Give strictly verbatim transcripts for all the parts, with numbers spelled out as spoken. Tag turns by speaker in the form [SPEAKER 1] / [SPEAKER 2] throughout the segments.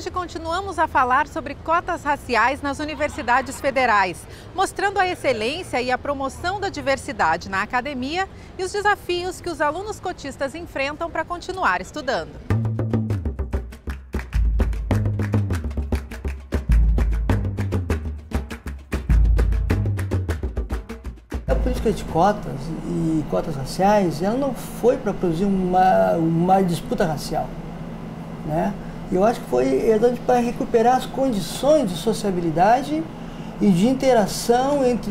[SPEAKER 1] hoje continuamos a falar sobre cotas raciais nas universidades federais, mostrando a excelência e a promoção da diversidade na academia e os desafios que os alunos cotistas enfrentam para continuar estudando.
[SPEAKER 2] A política de cotas e cotas raciais, ela não foi para produzir uma, uma disputa racial, né? Eu acho que foi para recuperar as condições de sociabilidade e de interação entre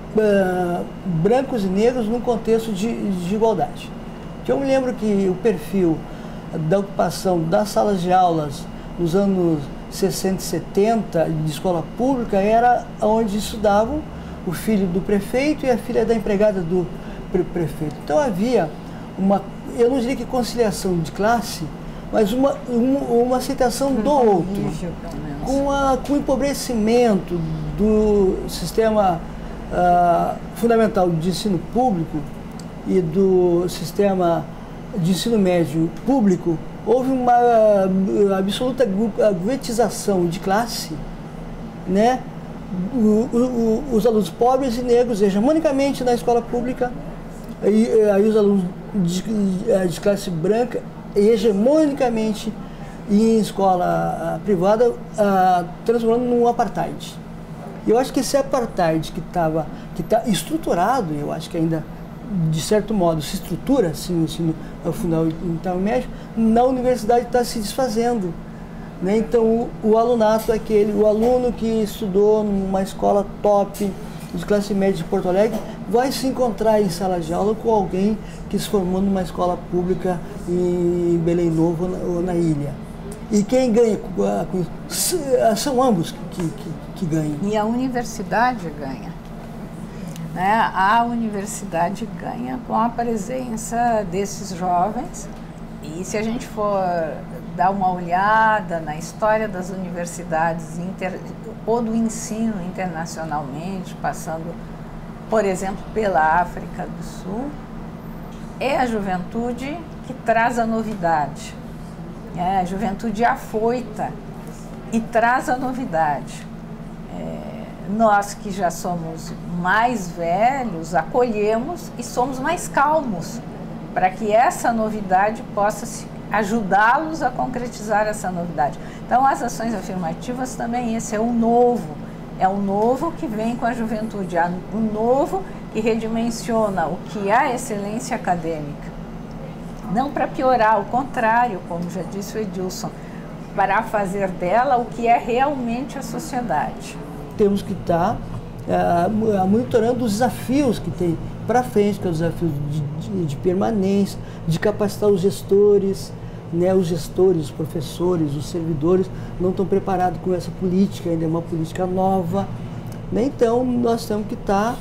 [SPEAKER 2] uh, brancos e negros num contexto de, de igualdade. Eu me lembro que o perfil da ocupação das salas de aulas nos anos sessenta e setenta de escola pública era onde estudavam o filho do prefeito e a filha da empregada do pre prefeito. Então havia uma, eu não diria que conciliação de classe, mas uma, uma, uma aceitação do outro, com, a, com o empobrecimento do sistema uh, fundamental de ensino público e do sistema de ensino médio público, houve uma uh, absoluta guetização de classe, né? O, o, o, os alunos pobres e negros hegemonicamente na escola pública, e aí os alunos de, de classe branca hegemonicamente em escola uh, privada, uh, transformando num apartheid. Eu acho que esse apartheid que estava que tá estruturado, eu acho que ainda de certo modo se estrutura assim no ensino fundamental e médio, na universidade está se desfazendo. Né? Então, o, o alunato é aquele, o aluno que estudou numa escola top de classe média de Porto Alegre vai se encontrar em sala de aula com alguém que se formou numa escola pública em Belém Novo ou na, ou na ilha. E quem ganha com isso? São ambos que, que, que ganham.
[SPEAKER 3] E a universidade ganha. Né? A universidade ganha com a presença desses jovens. E se a gente for dar uma olhada na história das universidades inter, ou do ensino internacionalmente, passando, por exemplo, pela África do Sul, é a juventude que traz a novidade. É a juventude afoita e traz a novidade. É, nós que já somos mais velhos, acolhemos e somos mais calmos, para que essa novidade possa ajudá-los a concretizar essa novidade. Então, as ações afirmativas também, esse é o novo, é o novo que vem com a juventude, o novo que redimensiona o que é a excelência acadêmica. Não para piorar, ao contrário, como já disse o Edilson, para fazer dela o que é realmente a sociedade.
[SPEAKER 2] Temos que estar uh, monitorando os desafios que tem para frente, que é o desafio de, de, de permanência, de capacitar os gestores, né? Os gestores, os professores, os servidores não estão preparados com essa política, ainda é uma política nova, né? Então nós temos que estar,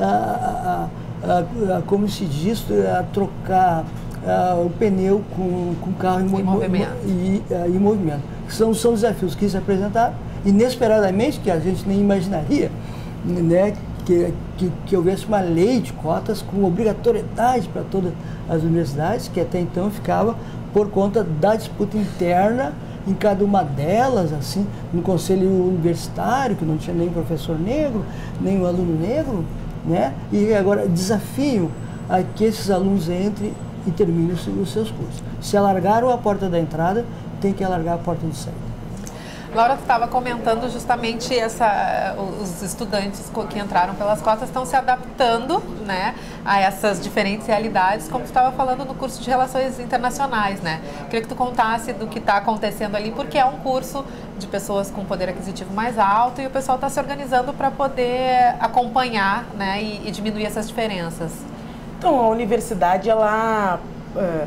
[SPEAKER 2] ah, ah, ah, como se diz, a trocar ah, o pneu com o carro em,
[SPEAKER 1] em movimento.
[SPEAKER 2] E, ah, em movimento. São, são desafios que se apresentaram inesperadamente, que a gente nem imaginaria, né? Que, que, que houvesse uma lei de cotas com obrigatoriedade para todas as universidades, que até então ficava por conta da disputa interna em cada uma delas, assim, no conselho universitário, que não tinha nem professor negro, nem o aluno negro, né? E agora desafio a que esses alunos entrem e terminem os seus cursos. Se alargaram a porta da entrada, tem que alargar a porta de saída.
[SPEAKER 1] Laura, tu estava comentando justamente essa, os estudantes que entraram pelas cotas estão se adaptando, né, a essas diferentes realidades, como tu estava falando no curso de Relações Internacionais, né? Queria que tu contasse do que está acontecendo ali, porque é um curso de pessoas com poder aquisitivo mais alto e o pessoal está se organizando para poder acompanhar, né, e, e diminuir essas diferenças.
[SPEAKER 4] Então, a universidade, ela... Uh,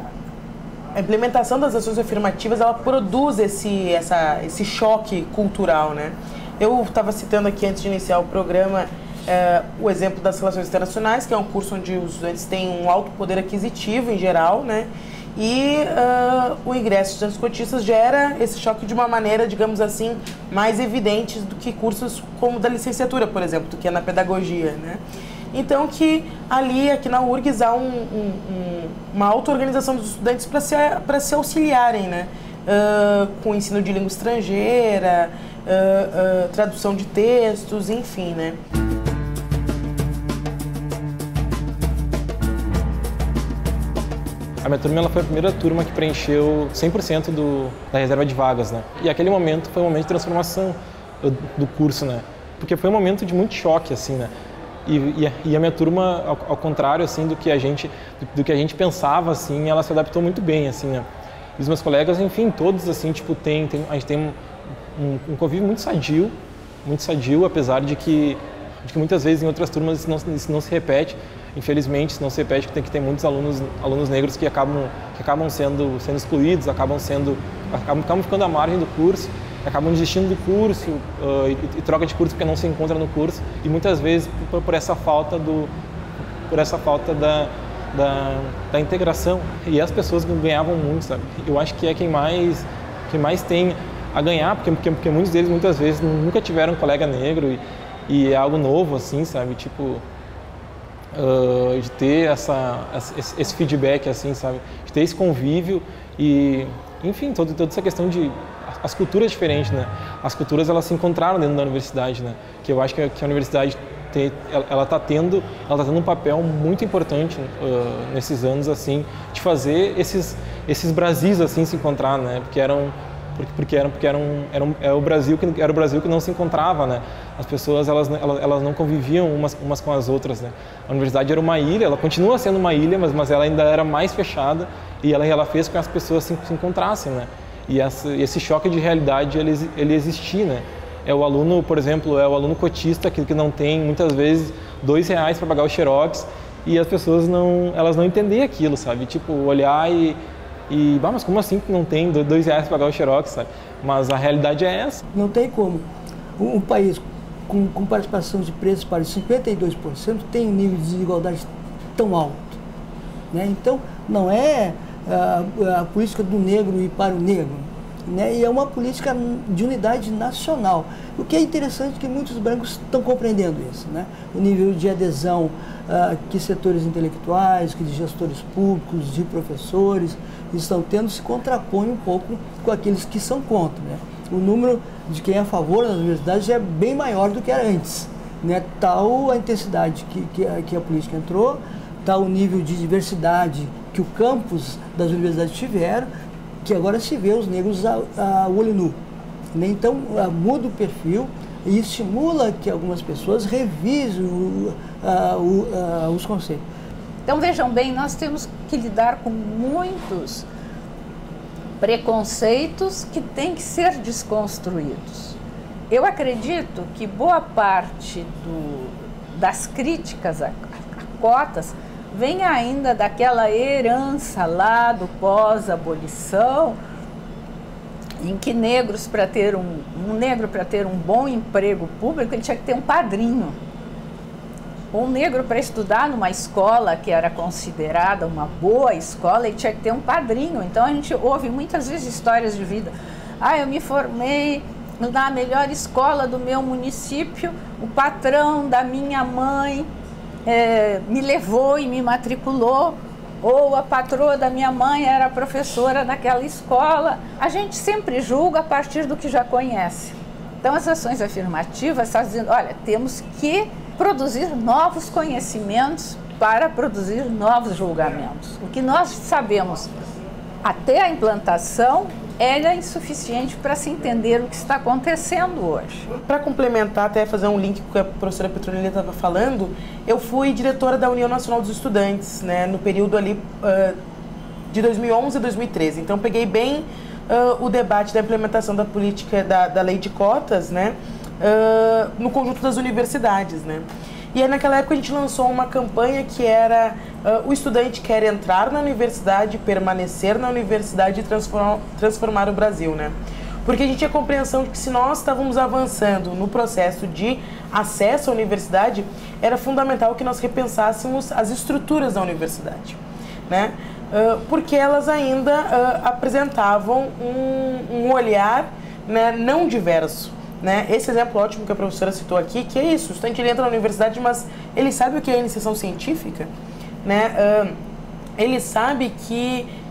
[SPEAKER 4] A implementação das ações afirmativas, ela produz esse, essa, esse choque cultural, né? Eu estava citando aqui, antes de iniciar o programa, é, o exemplo das Relações Internacionais, que é um curso onde os estudantes têm um alto poder aquisitivo em geral, né? E uh, o ingresso de estudantes cotistas gera esse choque de uma maneira, digamos assim, mais evidente do que cursos como da licenciatura, por exemplo, do que é na pedagogia, né? Então, que ali, aqui na URGS, há um, um, um, uma auto-organização dos estudantes para se, para se auxiliarem, né? uh, com ensino de língua estrangeira, uh, uh, tradução de textos, enfim, né?
[SPEAKER 5] A minha turma ela foi a primeira turma que preencheu cem por cento do, da reserva de vagas, né? E aquele momento foi um momento de transformação do, do curso, né? Porque foi um momento de muito choque, assim, né? E, e, a, e a minha turma, ao, ao contrário, assim, do que a gente, do, do que a gente pensava, assim, ela se adaptou muito bem, assim, né? E os meus colegas, enfim, todos, assim, tipo, tem, tem, a gente tem um, um, um convívio muito sadio, muito sadio, apesar de que, de que muitas vezes em outras turmas isso não, isso não se repete. Infelizmente, se não se repete, que tem que ter muitos alunos, alunos negros que acabam, que acabam sendo, sendo excluídos, acabam, sendo, acabam, acabam ficando à margem do curso, acabam desistindo do curso uh, e, e troca de curso porque não se encontra no curso, e muitas vezes por, por essa falta, do, por essa falta da, da, da integração. E as pessoas ganhavam muito, sabe? Eu acho que é quem mais, quem mais tem a ganhar, porque, porque, porque muitos deles muitas vezes nunca tiveram um colega negro e, e é algo novo, assim, sabe? Tipo... Uh, de ter essa, esse, esse feedback, assim, sabe? De ter esse convívio e, enfim, toda, toda essa questão de... As culturas diferentes, né? As culturas, elas se encontraram dentro da universidade, né? Que eu acho que a, que a universidade, tem, ela está tendo, ela tá tendo um papel muito importante uh, nesses anos, assim, de fazer esses, esses Brasis, assim, se encontrar, né? Porque eram... Porque, porque, era, porque era, um, era, um, era, o Brasil que, era o Brasil que não se encontrava, né? As pessoas, elas, elas, elas não conviviam umas, umas com as outras, né? A universidade era uma ilha, ela continua sendo uma ilha, mas, mas ela ainda era mais fechada e ela, ela fez com que as pessoas se, se encontrassem, né? E essa, esse choque de realidade, ele, ele existia, né? É o aluno, por exemplo, é o aluno cotista que, que não tem, muitas vezes, dois reais para pagar o xerox e as pessoas não, elas não entendem aquilo, sabe? Tipo, olhar e... E, bah, mas como assim que não tem dois reais para pagar o xerox, sabe? Mas a realidade é essa.
[SPEAKER 2] Não tem como. Um, um país com, com participação de preços para cinquenta e dois por cento tem um nível de desigualdade tão alto, né? Então, não é a, a política do negro e para o negro, né? E é uma política de unidade nacional. O que é interessante é que muitos brancos estão compreendendo isso, né? O nível de adesão uh, que setores intelectuais, que de gestores públicos, de professores estão tendo se contrapõe um pouco com aqueles que são contra, né? O número de quem é a favor das universidades é bem maior do que era antes, né? Tal a intensidade que, que, a, que a política entrou, tal o nível de diversidade que o campus das universidades tiveram, que agora se vê os negros a, a olho nu, né? Então a, muda o perfil e estimula que algumas pessoas revisem o, a, o, a, os conceitos.
[SPEAKER 3] Então, vejam bem, nós temos que lidar com muitos preconceitos que têm que ser desconstruídos. Eu acredito que boa parte do, das críticas a, a cotas vem ainda daquela herança lá do pós-abolição, em que negros, para ter um, um negro para ter um bom emprego público, ele tinha que ter um padrinho. Um negro para estudar numa escola que era considerada uma boa escola, ele tinha que ter um padrinho. Então a gente ouve muitas vezes histórias de vida. Ah, eu me formei na melhor escola do meu município, o patrão da minha mãe é, me levou e me matriculou, ou a patroa da minha mãe era professora daquela escola. A gente sempre julga a partir do que já conhece. Então as ações afirmativas estão dizendo, olha, temos que produzir novos conhecimentos para produzir novos julgamentos. O que nós sabemos até a implantação é insuficiente para se entender o que está acontecendo hoje.
[SPEAKER 4] Para complementar, até fazer um link com o que a professora Petronila estava falando, eu fui diretora da União Nacional dos Estudantes, né, no período ali uh, de dois mil e onze a dois mil e treze. Então peguei bem uh, o debate da implementação da política da, da lei de cotas, né, Uh, no conjunto das universidades, né? E aí naquela época a gente lançou uma campanha que era uh, o estudante quer entrar na universidade, permanecer na universidade e transformar, transformar o Brasil, né? Porque a gente tinha a compreensão de que se nós estávamos avançando no processo de acesso à universidade, era fundamental que nós repensássemos as estruturas da universidade, né? Uh, porque elas ainda uh, apresentavam um, um olhar, né, não diverso. Né? Esse exemplo ótimo que a professora citou aqui, que é isso, o estudante ele entra na universidade, mas ele sabe o que é iniciação científica, né? Uh, ele sabe que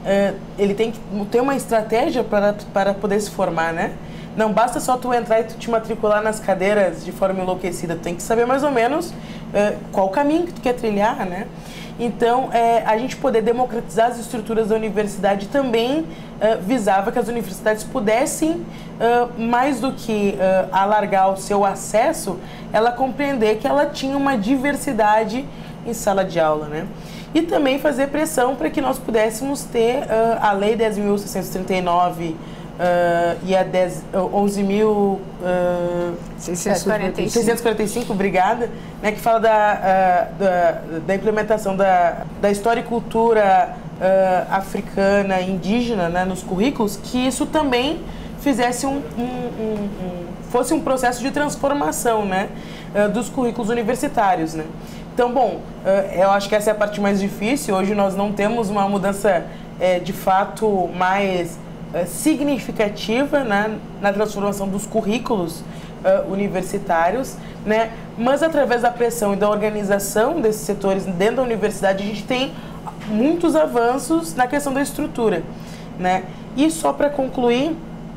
[SPEAKER 4] uh, ele tem que ter uma estratégia para, para poder se formar, né? Não basta só tu entrar e tu te matricular nas cadeiras de forma enlouquecida, tu tem que saber mais ou menos uh, qual o caminho que tu quer trilhar, né? Então, é, a gente poder democratizar as estruturas da universidade também uh, visava que as universidades pudessem, uh, mais do que uh, alargar o seu acesso, ela compreender que ela tinha uma diversidade em sala de aula, né? E também fazer pressão para que nós pudéssemos ter uh, a Lei dez mil seiscentos e trinta e nove uh, e a onze mil seiscentos e quarenta e cinco, obrigada, né, que fala da, uh, da, da implementação da, da história e cultura uh, africana e indígena, né, nos currículos, que isso também fizesse um, um, um, um fosse um processo de transformação, né, uh, dos currículos universitários, né. Então, bom, uh, eu acho que essa é a parte mais difícil. Hoje nós não temos uma mudança uh, de fato mais uh, significativa, né, na transformação dos currículos uh, universitários, né, mas através da pressão e da organização desses setores dentro da universidade, a gente tem muitos avanços na questão da estrutura, né. E só para concluir,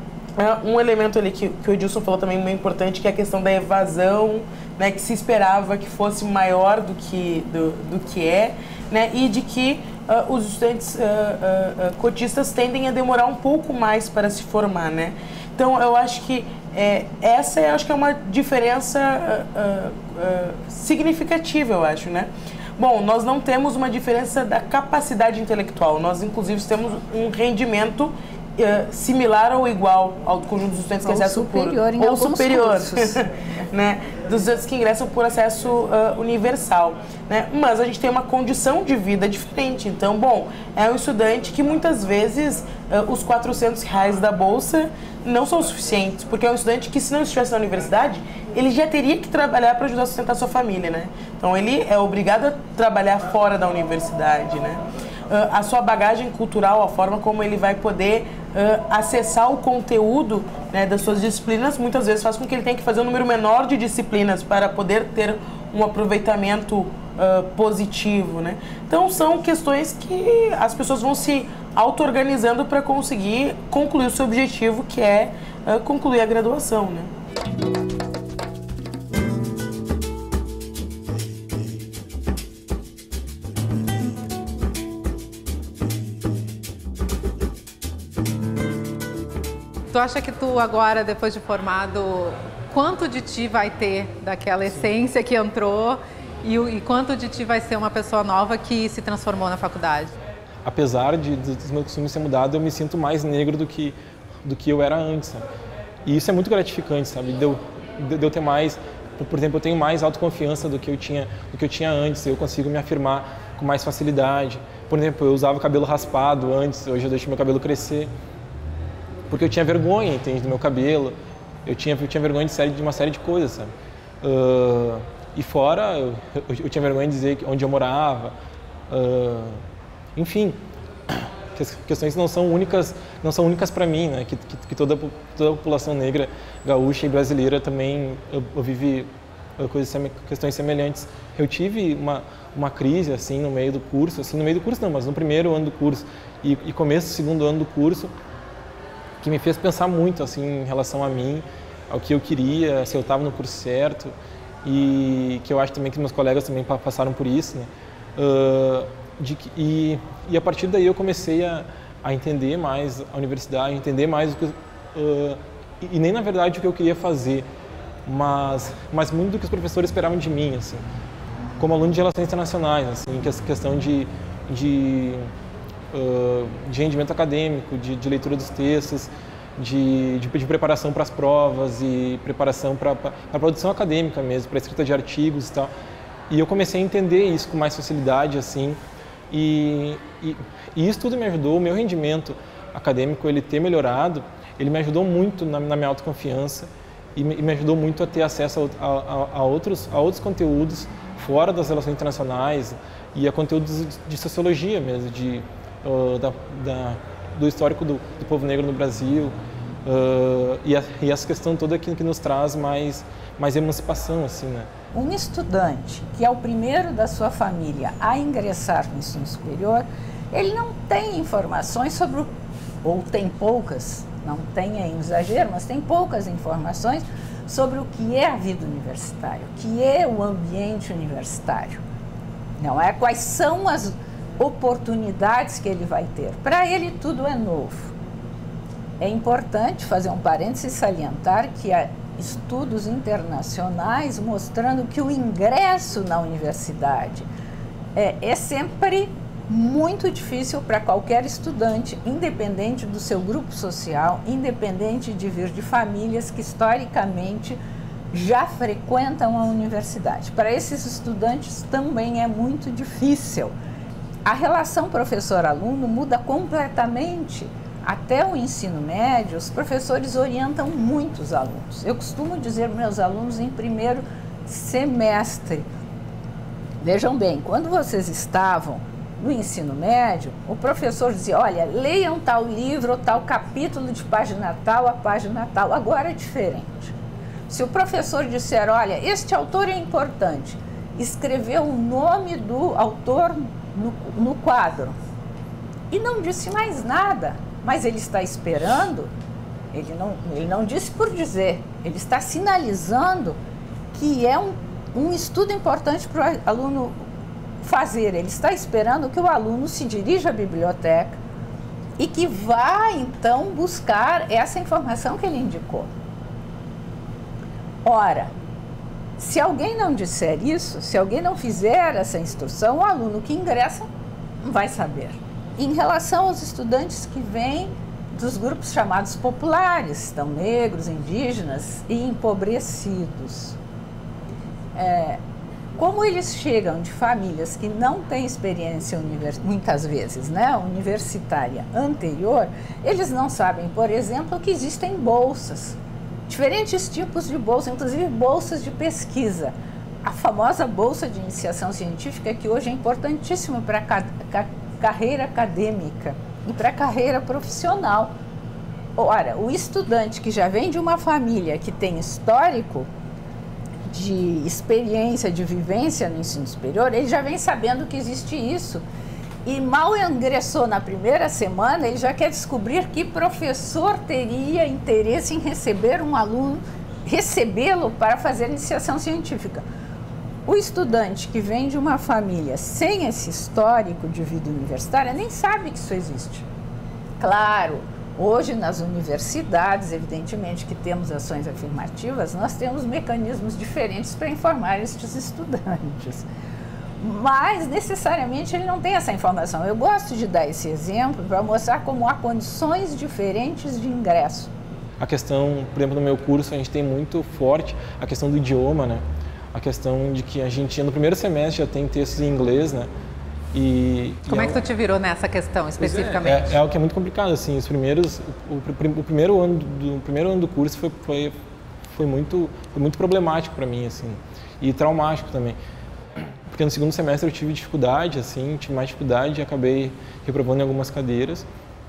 [SPEAKER 4] uh, um elemento ali que, que o Edilson falou também muito importante, que é a questão da evasão, né, que se esperava que fosse maior do que, do, do que é, né, e de que uh, os estudantes uh, uh, uh, cotistas tendem a demorar um pouco mais para se formar, né. Então, eu acho que é, essa eu acho que é uma diferença uh, uh, uh, significativa, eu acho, né. Bom, nós não temos uma diferença da capacidade intelectual, nós inclusive temos um rendimento Uh, similar ou igual ao conjunto dos estudantes que
[SPEAKER 3] ou
[SPEAKER 4] acessam
[SPEAKER 3] superior
[SPEAKER 4] por...
[SPEAKER 3] em
[SPEAKER 4] ou superior, né, dos estudantes que ingressam por acesso uh, universal, né, mas a gente tem uma condição de vida diferente. Então, bom, é um estudante que muitas vezes uh, os quatrocentos reais da bolsa não são suficientes, porque é um estudante que, se não estivesse na universidade, ele já teria que trabalhar para ajudar a sustentar a sua família, né. Então, ele é obrigado a trabalhar fora da universidade, né. Uh, a sua bagagem cultural, a forma como ele vai poder uh, acessar o conteúdo, né, das suas disciplinas, muitas vezes faz com que ele tenha que fazer um número menor de disciplinas para poder ter um aproveitamento uh, positivo, né? Então, são questões que as pessoas vão se auto-organizando para conseguir concluir o seu objetivo, que é uh, concluir a graduação, né?
[SPEAKER 1] Tu acha que tu agora, depois de formado, quanto de ti vai ter daquela essência que entrou e, e quanto de ti vai ser uma pessoa nova que se transformou na faculdade?
[SPEAKER 5] Apesar de, dos meus costumes ter mudado, eu me sinto mais negro do que, do que eu era antes, sabe? E isso é muito gratificante, sabe? De eu, de eu ter mais, por exemplo, eu tenho mais autoconfiança do que eu tinha, do que eu tinha antes, eu consigo me afirmar com mais facilidade. Por exemplo, eu usava o cabelo raspado antes, hoje eu deixo meu cabelo crescer. Porque eu tinha vergonha, entende, do meu cabelo, eu tinha, eu tinha vergonha de, série, de uma série de coisas, sabe? Uh, e fora, eu, eu, eu tinha vergonha de dizer onde eu morava, uh, enfim, questões que não são únicas, não são únicas para mim, né? Que, que, que toda, toda a população negra, gaúcha e brasileira também eu, eu vive coisas, questões semelhantes. Eu tive uma, uma crise, assim, no meio do curso, assim, no meio do curso não, mas no primeiro ano do curso e, e começo do segundo ano do curso, que me fez pensar muito, assim, em relação a mim, ao que eu queria, se eu estava no curso certo, e que eu acho também que meus colegas também passaram por isso, né? Uh, de, e, e a partir daí eu comecei a, a entender mais a universidade, a entender mais o que, uh, e, e nem na verdade o que eu queria fazer, mas, mas muito do que os professores esperavam de mim, assim, como aluno de relações internacionais, assim, que essa questão de, de Uh, de rendimento acadêmico, de, de leitura dos textos, de, de, de preparação para as provas e preparação para a produção acadêmica mesmo, para a escrita de artigos e tal. E eu comecei a entender isso com mais facilidade, assim, e, e, e isso tudo me ajudou, o meu rendimento acadêmico, ele ter melhorado, ele me ajudou muito na, na minha autoconfiança e me, e me ajudou muito a ter acesso a, a, a, outros, a outros conteúdos fora das relações internacionais e a conteúdos de sociologia mesmo, de Uh, da, da, do histórico do, do povo negro no Brasil uh, e, a, e essa questão toda que, que nos traz mais, mais emancipação, assim, né?
[SPEAKER 3] Um estudante que é o primeiro da sua família a ingressar no ensino superior, ele não tem informações sobre o, ou tem poucas, não tem é um exagero, mas tem poucas informações sobre o que é a vida universitária, o que é o ambiente universitário. Não é? Quais são as oportunidades que ele vai ter. Para ele tudo é novo. É importante fazer um parênteses e salientar que há estudos internacionais mostrando que o ingresso na universidade é, é sempre muito difícil para qualquer estudante, independente do seu grupo social, independente de vir de famílias que historicamente já frequentam a universidade. Para esses estudantes também é muito difícil. A relação professor-aluno muda completamente. Até o ensino médio, os professores orientam muito os alunos. Eu costumo dizer para meus alunos em primeiro semestre, vejam bem, quando vocês estavam no ensino médio, o professor dizia, olha, leiam tal livro ou tal capítulo de página tal a página tal. Agora é diferente. Se o professor disser, olha, este autor é importante, escreveu o nome do autor no, no quadro e não disse mais nada, mas ele está esperando, ele não, ele não disse por dizer, ele está sinalizando que é um, um estudo importante para o aluno fazer. Ele está esperando que o aluno se dirija à biblioteca e que vá, então, buscar essa informação que ele indicou. Ora, se alguém não disser isso, se alguém não fizer essa instrução, o aluno que ingressa não vai saber. Em relação aos estudantes que vêm dos grupos chamados populares, estão negros, indígenas e empobrecidos, é, como eles chegam de famílias que não têm experiência, univers, muitas vezes, né, universitária anterior, eles não sabem, por exemplo, que existem bolsas, diferentes tipos de bolsas, inclusive bolsas de pesquisa. A famosa bolsa de iniciação científica, que hoje é importantíssima para a carreira acadêmica e para a carreira profissional. Ora, o estudante que já vem de uma família que tem histórico de experiência, de vivência no ensino superior, ele já vem sabendo que existe isso. E mal ingressou na primeira semana, ele já quer descobrir que professor teria interesse em receber um aluno, recebê-lo para fazer iniciação científica. O estudante que vem de uma família sem esse histórico de vida universitária nem sabe que isso existe. Claro, hoje nas universidades, evidentemente que temos ações afirmativas, nós temos mecanismos diferentes para informar estes estudantes. Mas, necessariamente, ele não tem essa informação. Eu gosto de dar esse exemplo para mostrar como há condições diferentes de ingresso.
[SPEAKER 5] A questão, por exemplo, no meu curso, a gente tem muito forte a questão do idioma, né? A questão de que a gente, no primeiro semestre, já tem textos em inglês, né? E,
[SPEAKER 1] como
[SPEAKER 5] e
[SPEAKER 1] é que tu te virou nessa questão, especificamente?
[SPEAKER 5] É, é, é algo que é muito complicado, assim. Os primeiros, o, o, primeiro, ano do, o primeiro ano do curso foi, foi, foi, muito, foi muito problemático para mim, assim. E traumático também. Porque no segundo semestre eu tive dificuldade, assim, tive mais dificuldade e acabei reprovando em algumas cadeiras.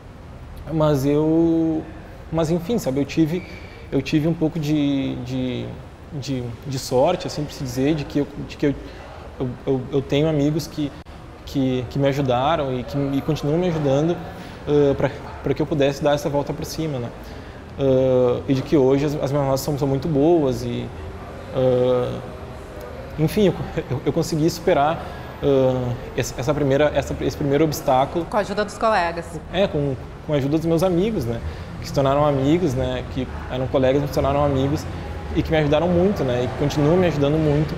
[SPEAKER 5] Mas eu, mas enfim, sabe, eu tive, eu tive um pouco de, de, de, de sorte, assim, por se dizer, de que eu, de que eu, eu, eu, eu tenho amigos que, que, que me ajudaram e que e continuam me ajudando uh, para que eu pudesse dar essa volta por cima, né? Uh, e de que hoje as, as minhas notas são, são muito boas e... Uh, Enfim, eu, eu consegui superar uh, essa primeira, essa, esse primeiro obstáculo.
[SPEAKER 1] Com a ajuda dos colegas.
[SPEAKER 5] É, com, com a ajuda dos meus amigos, né? Que se tornaram amigos, né? Que eram colegas, mas se tornaram amigos e que me ajudaram muito, né? E que continuam me ajudando muito.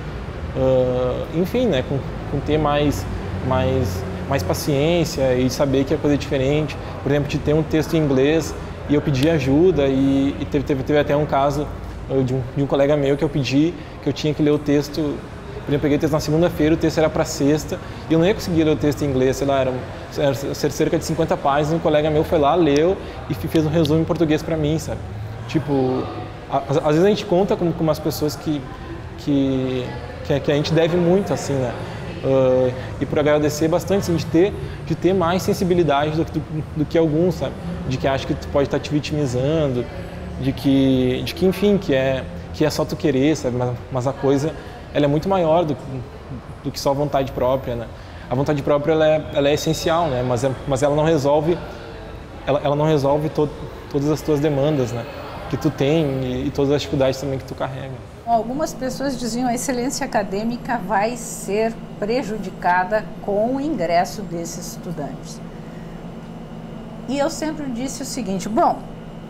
[SPEAKER 5] Uh, enfim, né? Com, com ter mais, mais, mais paciência e saber que é coisa diferente. Por exemplo, de ter um texto em inglês e eu pedi ajuda e, e teve, teve, teve até um caso De um, de um colega meu que eu pedi, que eu tinha que ler o texto, por exemplo, eu peguei o texto na segunda-feira, o texto era para sexta, e eu não ia conseguir ler o texto em inglês, sei lá, era, era cerca de cinquenta páginas, e um colega meu foi lá, leu e fez um resumo em português para mim, sabe? Tipo, às, às vezes a gente conta com, com umas pessoas que, que, que, que a gente deve muito, assim, né? Uh, e por agradecer bastante, assim, de ter, de ter mais sensibilidade do, do, do que alguns, sabe? De que acha que tu pode estar te vitimizando, de que, de que enfim, que é, que é só tu querer, sabe? Mas, mas a coisa, ela é muito maior do, do que só vontade própria, né? A vontade própria ela é, ela é essencial, né? Mas, é, mas ela não resolve, ela, ela não resolve to, todas as tuas demandas, né? Que tu tem e, e todas as dificuldades também que tu carrega.
[SPEAKER 3] Algumas pessoas diziam que a excelência acadêmica vai ser prejudicada com o ingresso desses estudantes. E eu sempre disse o seguinte, bom,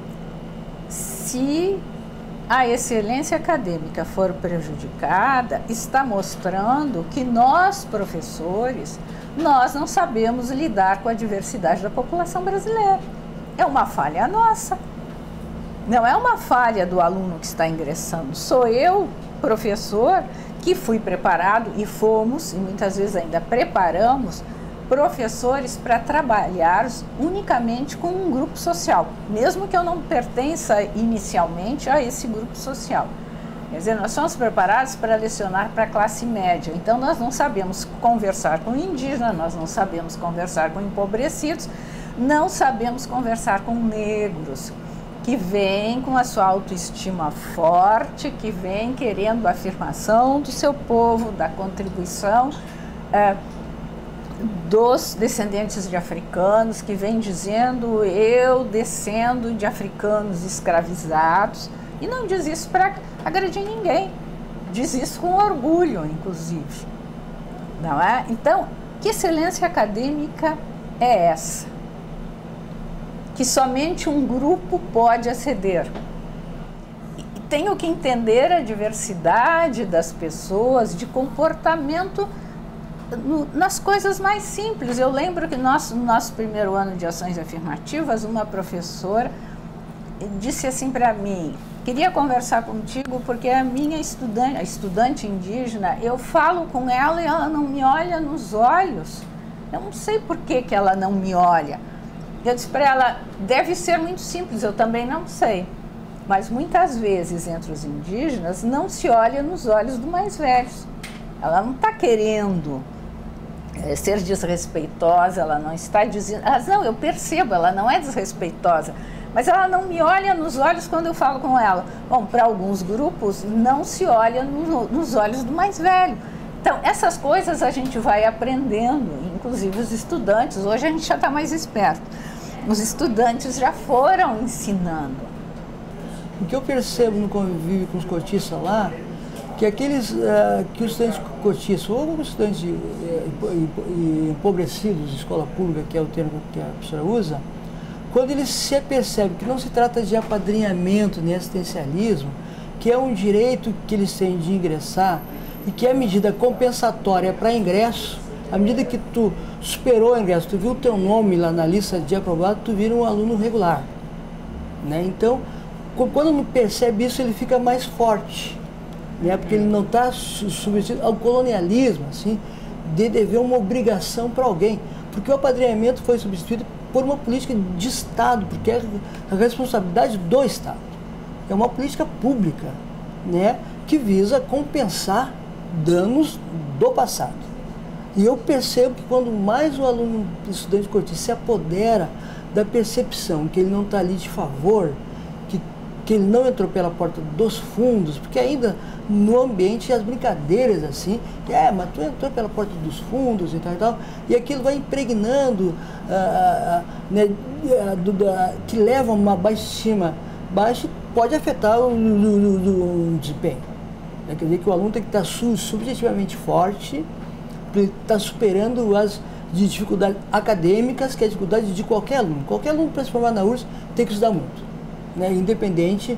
[SPEAKER 3] se a excelência acadêmica for prejudicada, está mostrando que nós, professores, nós não sabemos lidar com a diversidade da população brasileira. É uma falha nossa. Não é uma falha do aluno que está ingressando. Sou eu, professor, que fui preparado e fomos, e muitas vezes ainda preparamos, professores para trabalhar unicamente com um grupo social, mesmo que eu não pertença inicialmente a esse grupo social. Quer dizer, nós somos preparados para lecionar para a classe média, então nós não sabemos conversar com indígenas, nós não sabemos conversar com empobrecidos, não sabemos conversar com negros, que vem com a sua autoestima forte, que vem querendo a afirmação do seu povo, da contribuição é, dos descendentes de africanos, que vem dizendo eu descendo de africanos escravizados, e não diz isso para agredir ninguém, diz isso com orgulho, inclusive. Não é? Então, que excelência acadêmica é essa? Que somente um grupo pode aceder. E tenho que entender a diversidade das pessoas, de comportamento no, nas coisas mais simples. Eu lembro que nós, no nosso primeiro ano de ações afirmativas, uma professora disse assim para mim, queria conversar contigo porque a minha estudante, a estudante indígena, eu falo com ela e ela não me olha nos olhos. Eu não sei por que que ela não me olha. Eu disse para ela, deve ser muito simples, eu também não sei. Mas muitas vezes entre os indígenas não se olha nos olhos dos mais velhos. Ela não está querendo é, ser desrespeitosa, ela não está dizendo... Ah, não, eu percebo, ela não é desrespeitosa. Mas ela não me olha nos olhos quando eu falo com ela. Bom, para alguns grupos não se olha no, nos olhos do mais velho. Então, essas coisas a gente vai aprendendo, inclusive os estudantes, hoje a gente já está mais esperto. Os estudantes já foram ensinando.
[SPEAKER 2] O que eu percebo no convívio com os cotistas lá, que aqueles uh, que os estudantes cotistas, ou os estudantes uh, empobrecidos de escola pública, que é o termo que a professora usa, quando eles se apercebem que não se trata de apadrinhamento nem assistencialismo, que é um direito que eles têm de ingressar, e que a medida compensatória para ingresso, à medida que tu superou o ingresso, tu viu o teu nome lá na lista de aprovado, tu vira um aluno regular. Né? Então, quando não percebe isso, ele fica mais forte, né? Porque ele não está submetido ao colonialismo, assim, de dever uma obrigação para alguém. Porque o apadrinhamento foi substituído por uma política de Estado, porque é a responsabilidade do Estado. É uma política pública, né? Que visa compensar danos do passado. E eu percebo que quando mais o aluno estudante cotista se apodera da percepção que ele não está ali de favor, que, que ele não entrou pela porta dos fundos, porque ainda no ambiente as brincadeiras assim, é, mas tu entrou pela porta dos fundos e tal e tal, e aquilo vai impregnando, ah, né, do, da, que leva a uma baixa estima baixa, pode afetar o, o, o, o desempenho. Quer dizer que o aluno tem que estar subjetivamente forte, para ele estar superando as dificuldades acadêmicas, que é a dificuldade de qualquer aluno. Qualquer aluno para se formar na U R S S tem que estudar muito, né? Independente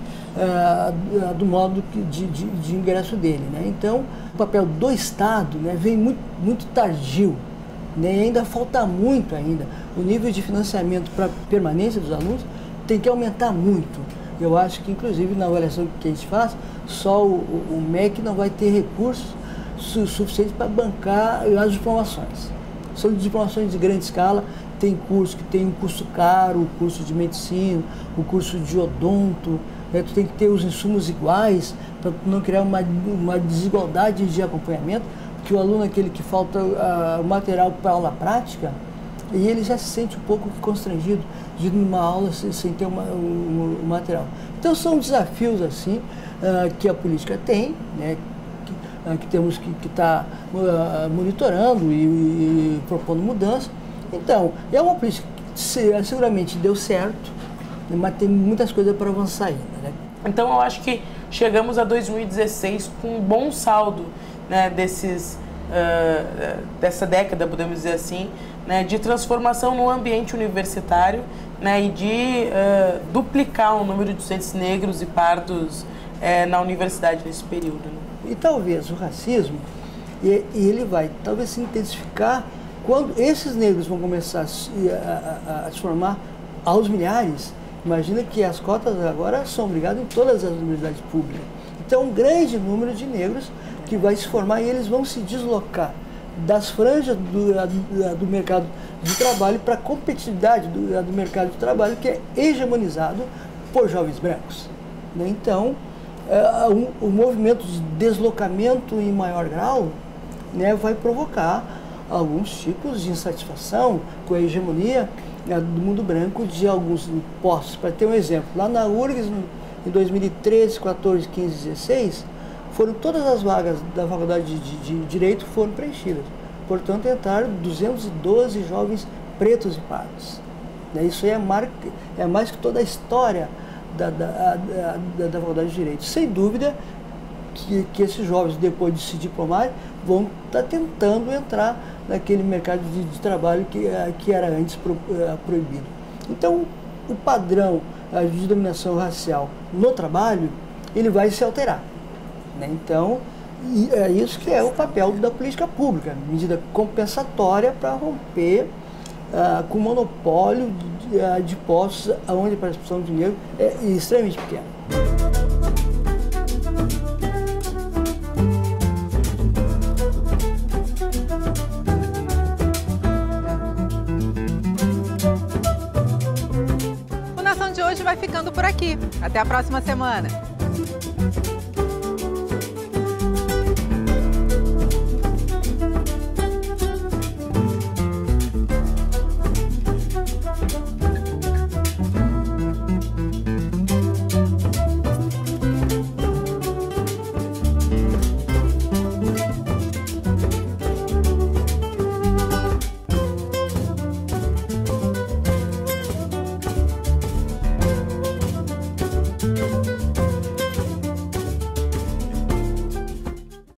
[SPEAKER 2] uh, do modo de, de, de ingresso dele. Né? Então, o papel do Estado, né, vem muito, muito tardio, né? E ainda falta muito ainda. O nível de financiamento para a permanência dos alunos tem que aumentar muito. Eu acho que, inclusive, na avaliação que a gente faz, só o, o M E C não vai ter recursos su suficientes para bancar as diplomações. São diplomações de grande escala, tem curso que tem um curso caro, o curso de medicina, o curso de odonto, né? Tu tem que ter os insumos iguais para não criar uma, uma desigualdade de acompanhamento, porque o aluno é aquele que falta uh, o material para aula prática, e ele já se sente um pouco constrangido de ir numa aula sem, sem ter uma, um, um material. Então são desafios assim uh, que a política tem, né, que, que temos que estar uh, monitorando e, e propondo mudança. Então, é uma política que seguramente deu certo, mas tem muitas coisas para avançar ainda, né?
[SPEAKER 4] Então, eu acho que chegamos a dois mil e dezesseis com um bom saldo, né, desses, uh, dessa década, podemos dizer assim, né, de transformação no ambiente universitário, né, e de uh, duplicar o número de estudantes negros e pardos uh, na universidade nesse período, né?
[SPEAKER 2] E talvez o racismo, e, e ele vai talvez se intensificar quando esses negros vão começar a, a, a, a se formar aos milhares. Imagina que as cotas agora são obrigadas em todas as universidades públicas. Então, um grande número de negros que vai se formar e eles vão se deslocar das franjas do, do, do mercado de trabalho para a competitividade do, do mercado de trabalho, que é hegemonizado por jovens brancos. Então, é, um, o movimento de deslocamento em maior grau, né, vai provocar alguns tipos de insatisfação com a hegemonia, né, do mundo branco de alguns postos. Para ter um exemplo, lá na U R G S, em dois mil e treze, quatorze, quinze, dezesseis, foram todas as vagas da Faculdade de, de, de Direito foram preenchidas. Portanto, entraram duzentos e doze jovens pretos e pardos. Isso é, marca, é mais que toda a história da, da, da, da, da Faculdade de Direito. Sem dúvida que, que esses jovens, depois de se diplomarem, vão estar tentando entrar naquele mercado de, de trabalho que, que era antes pro, uh, proibido. Então, o padrão uh, de dominação racial no trabalho, ele vai se alterar, né? Então, e é isso que é o papel da política pública, medida compensatória para romper uh, com o monopólio de, uh, de postos onde a participação do dinheiro é extremamente pequena.
[SPEAKER 1] Vai ficando por aqui. Até a próxima semana.